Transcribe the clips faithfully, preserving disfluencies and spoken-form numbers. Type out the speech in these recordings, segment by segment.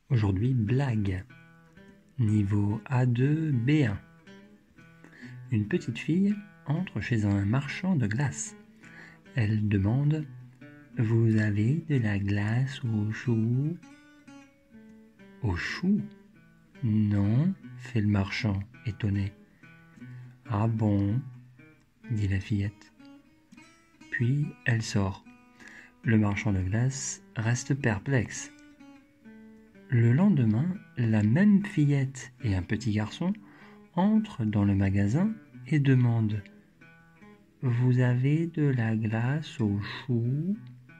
Aujourd'hui, blague. Niveau A deux B un. Une petite fille entre chez un marchand de glace. Elle demande « Vous avez de la glace au chou ?»« Au chou ? Non, fait le marchand, étonné. »« Ah bon ?» dit la fillette. Puis elle sort. Le marchand de glace reste perplexe. Le lendemain, la même fillette et un petit garçon entrent dans le magasin et demandent « Vous avez de la glace au chou ?»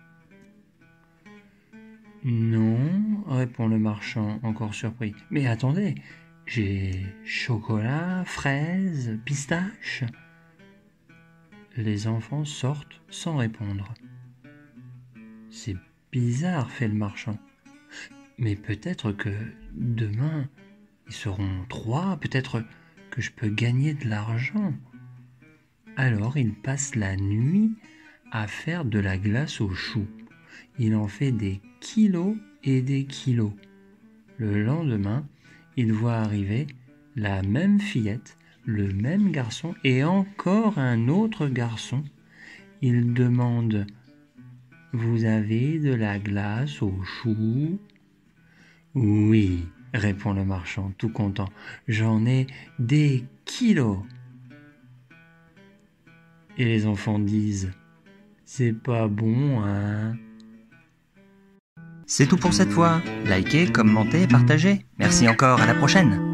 « Non, répond le marchand, encore surpris. Mais attendez, j'ai chocolat, fraises, pistache. Les enfants sortent sans répondre. C'est bizarre, fait le marchand. Mais peut-être que demain, ils seront trois, peut-être que je peux gagner de l'argent. Alors il passe la nuit à faire de la glace au chou. Il en fait des kilos et des kilos. Le lendemain, il voit arriver la même fillette, le même garçon et encore un autre garçon. Il demande « Vous avez de la glace au chou ?» « Oui, répond le marchand, tout content, j'en ai des kilos. » Et les enfants disent « C'est pas bon, hein ?» C'est tout pour cette fois. Likez, commentez, partagez. Merci encore, à la prochaine.